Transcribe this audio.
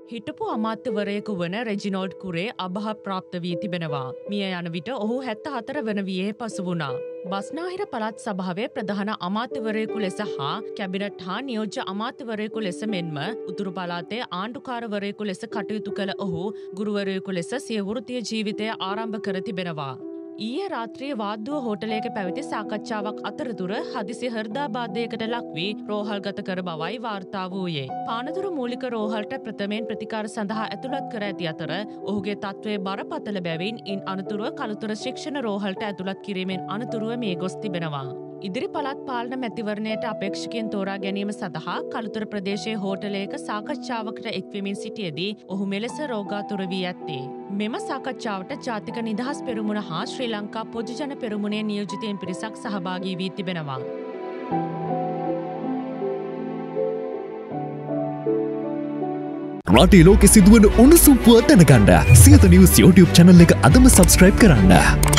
හිටපු අමාත්‍යවරයෙකු වන රෙජිනෝල්ඩ් කුරේ අභාප්‍රාප්ත වී තිබෙනවා. මිය යන විට ඔහු 74 වන වියේ පසු වුණා. බස්නාහිර පළාත් සභාවේ ප්‍රධාන අමාත්‍යවරයෙකු ලෙස හා කැබිනට් හා නියෝජ්‍ය අමාත්‍යවරයෙකු ලෙස මෙන්ම උතුරු පළාතේ ආණ්ඩුකාරවරයෙකු ලෙස කටයුතු කළ ඔහු ගුරුවරයෙකු ලෙස සිය වෘත්තීය ජීවිතය ආරම්භ කර තිබෙනවා. ඊයේ රාත්‍රියේ වාද්දුව හෝටලයක පැවති සාකච්ඡාවක් අතරතුර හදිසි හෘදාබාධයකට ලක් වී රෝහල්ගත කර බවයි වාර්තා වූයේ. පානදුර මූලික රෝහලට ප්‍රථමයෙන් ප්‍රතිකාර සඳහා ඇතුළත් කර ඇති අතර ඔහුගේ තත්ත්වය බරපතල බැවින් ඉන් අනතුරුව කළුතර ශික්ෂණ රෝහලට ඇතුළත් කිරීමෙන් අනතුරුව මේ ගොස් තිබෙනවා. ඉදිරි පළාත් පාලන මැතිවරණයට අපේක්ෂකයන් තෝරා ගැනීම සඳහා කළුතර ප්‍රදේශයේ හෝටලයක සාකච්ඡාවකට එක්වෙමින් සිටියේදී ඔහු මෙලෙස රෝගාතුර වී ඇත්තේ. මෙම සාකච්ඡාවට ජාතික නිදහස් පෙරමුණ හා ශ්‍රී ලංකා පොදුජන පෙරමුණේ නියෝජිතයින් පිරිසක් සහභාගී වී තිබෙනවා. රටේ ලෝකෙ සිදුවන උණුසුම් පුවත් දැනගන්න සියත නිවුස් YouTube channel එක අදම subscribe කරන්න.